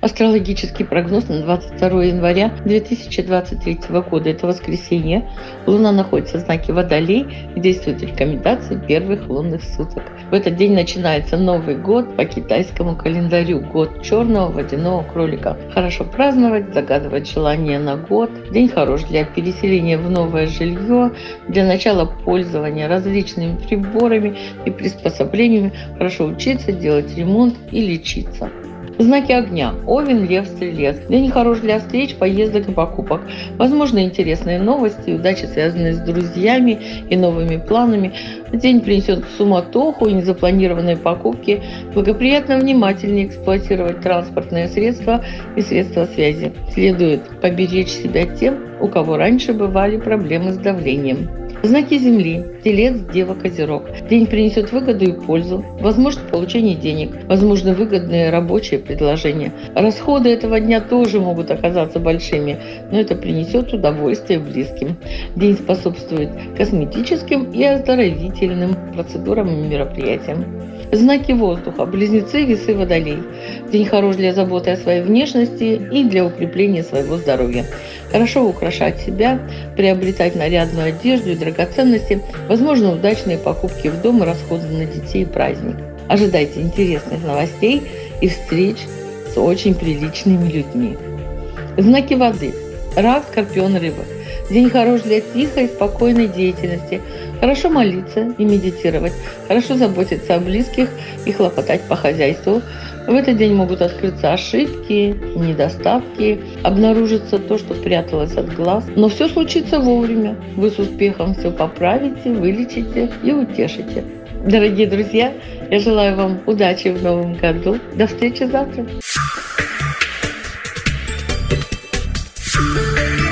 Астрологический прогноз на 22 января 2023 года. Это воскресенье. Луна находится в знаке Водолей и действует рекомендации первых лунных суток. В этот день начинается Новый год по китайскому календарю. Год черного водяного кролика. Хорошо праздновать, загадывать желания на год. День хорош для переселения в новое жилье, для начала пользования различными приборами и приспособлениями. Хорошо учиться, делать ремонт и лечиться. Знаки огня. Овен, Лев, Стрелец. День хорош для встреч, поездок и покупок. Возможно, интересные новости и удачи, связанные с друзьями и новыми планами. День принесет суматоху и незапланированные покупки. Благоприятно внимательнее эксплуатировать транспортные средства и средства связи. Следует поберечь себя тем, у кого раньше бывали проблемы с давлением. Знаки Земли. Телец, Дева, Козерог. День принесет выгоду и пользу. Возможно получение денег. Возможно выгодные рабочие предложения. Расходы этого дня тоже могут оказаться большими, но это принесет удовольствие близким. День способствует косметическим и оздоровительным процедурам и мероприятиям. Знаки воздуха. Близнецы, Весы, Водолей. День хорош для заботы о своей внешности и для укрепления своего здоровья. Хорошо украшать себя, приобретать нарядную одежду и драгоценности. Возможно, удачные покупки в дом и расходы на детей и праздник. Ожидайте интересных новостей и встреч с очень приличными людьми. Знаки воды. Рак, Скорпион, Рыбы. День хорош для тихой и спокойной деятельности. Хорошо молиться и медитировать. Хорошо заботиться о близких и хлопотать по хозяйству. В этот день могут открыться ошибки, недостатки, обнаружится то, что пряталось от глаз. Но все случится вовремя. Вы с успехом все поправите, вылечите и утешите. Дорогие друзья, я желаю вам удачи в новом году. До встречи завтра.